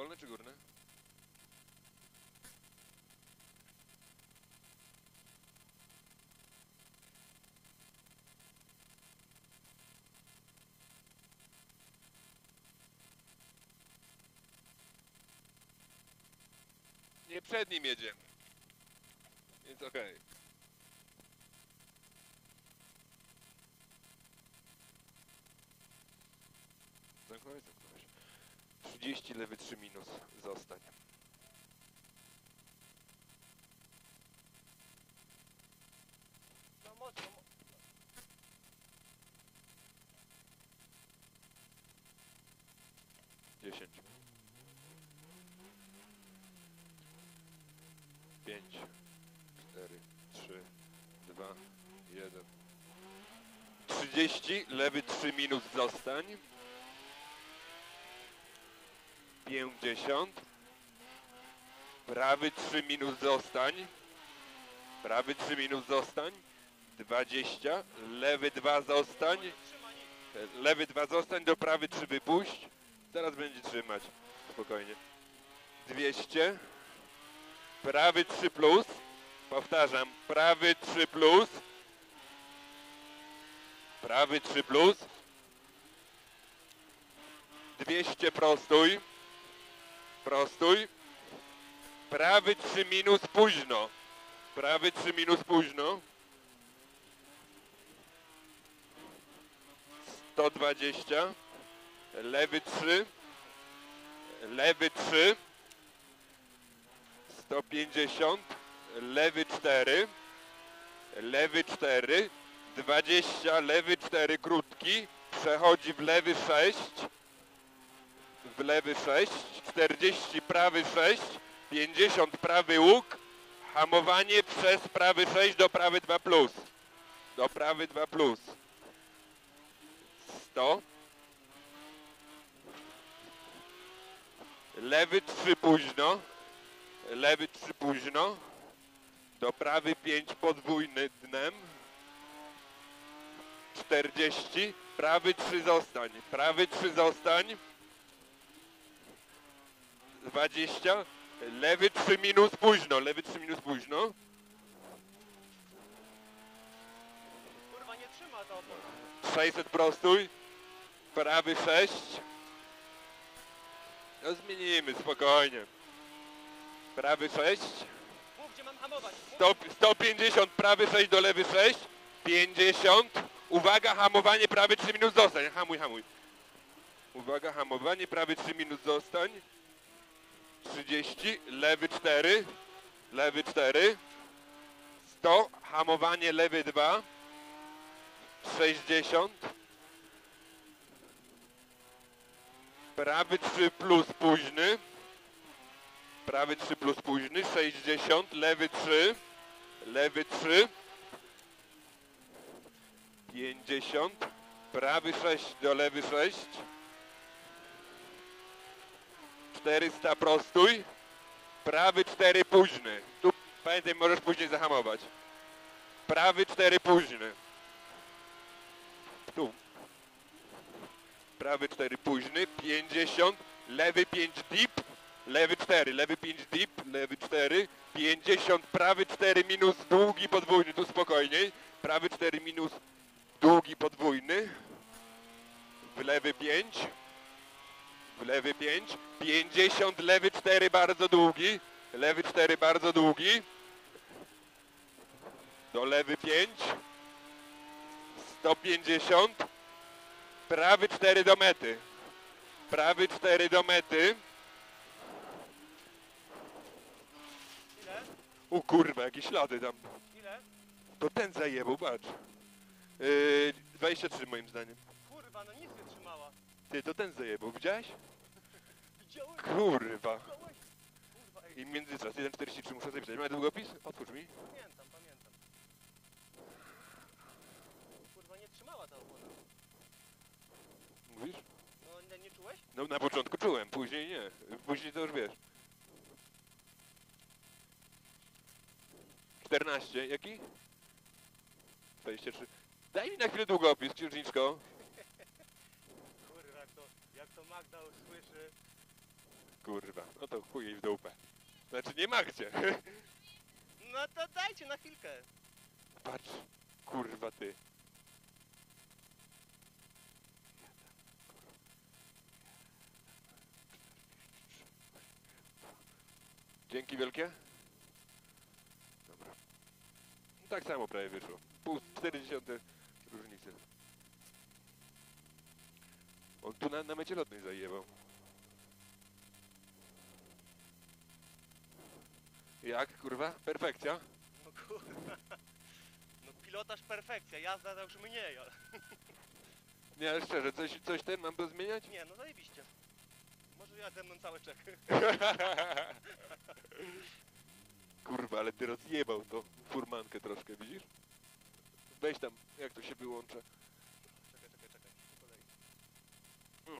Dolne czy górne? Nie przed nim jedzie. Więc okej. Zamknąłeś? 30, lewy 3 minus. Zostań. No mocno. 10. 5, 4, 3, 2, 1. 30, lewy 3 minus zostań. 50. Prawy 3 minus zostań. Prawy 3 minus zostań. 20. Lewy 2 zostań. Lewy 2 zostań, do prawy 3 wypuść. Zaraz będzie trzymać. Spokojnie. 200. Prawy 3 plus. Powtarzam. Prawy 3 plus. Prawy 3 plus. 200 prostuj. Prostuj. Prawy 3 minus późno. Prawy 3 minus późno. 120. Lewy 3. Lewy 3. 150. Lewy 4. Lewy 4. 20. Lewy 4 krótki. Przechodzi w lewy 6. W lewy 6. 40 prawy 6. 50 prawy łuk. Hamowanie przez prawy 6 do prawy 2 plus. Do prawy 2 plus. 100. Lewy 3 późno. Lewy 3 późno. Do prawy 5 podwójny dnem. 40. Prawy 3 zostań. Prawy 3 zostań. 20. Lewy 3 minus późno. Lewy 3 minus późno. Kurwa, nie trzyma to opon. 600 prostuj. Prawy 6. No zmienimy, spokojnie. Prawy 6. Mów, gdzie mam hamować. 150, prawy 6 do lewy 6. 50. Uwaga, hamowanie, prawy 3 minus zostań. Hamuj, hamuj. Uwaga, hamowanie, prawy 3 minus zostań. 30, lewy 4. Lewy 4. 100, hamowanie, lewy 2. 60. Prawy 3 plus późny. Prawy 3 plus późny. 60. Lewy 3. Lewy 3. 50. Prawy 6 do lewy 6. 400 prostuj. Prawy 4 późny. Tu pamiętaj, możesz później zahamować. Prawy 4 późny. Tu. Prawy 4 późny. 50. Lewy 5 deep. Lewy 4. Lewy 5 deep. Lewy 4. 50. Prawy 4 minus długi podwójny. Tu spokojniej. Prawy 4 minus długi podwójny. W lewy 5. W lewy 5. 50. Lewy 4 bardzo długi. Lewy 4 bardzo długi. Do lewy 5. 150. Prawy 4 do mety. Prawy 4 do mety. Ile? O kurwa, jakieś ślady tam. Ile? To ten zajebał, patrz. 23 moim zdaniem. Kurwa, no nic nie trzymała. Ty, to ten zajebał, widziałeś? Widziałeś? Kurwa. Widziałeś? Kurwa, ej, I międzyczas, 1,43 muszę zapisać. Ma długopis? Otwórz mi. pamiętam, pamiętam. Kurwa, nie trzymała ta opona. Mówisz? No, nie czułeś? No na początku czułem, później nie. Później to już wiesz. 14, jaki? 23. Daj mi na chwilę długopis, księżniczko. Kurwa, jak to Magda usłyszy. Kurwa, no to chuj jej w dupę. Znaczy nie ma gdzie. No to dajcie na chwilkę. Patrz, kurwa ty. Dzięki wielkie. Dobra. No tak samo prawie wyszło. Pół 40 różnicy. On tu na mecie lotnej zajebał. Jak, kurwa? Perfekcja? No kurwa. No pilotaż perfekcja, jazda to już mniej, ale... Nie, ale szczerze, coś ten mam do zmieniać? Nie, no zajebiście. Może ja ze mną cały czek. Kurwa, ale ty rozjebał to furmankę troszkę, widzisz? Weź tam, jak to się wyłącza.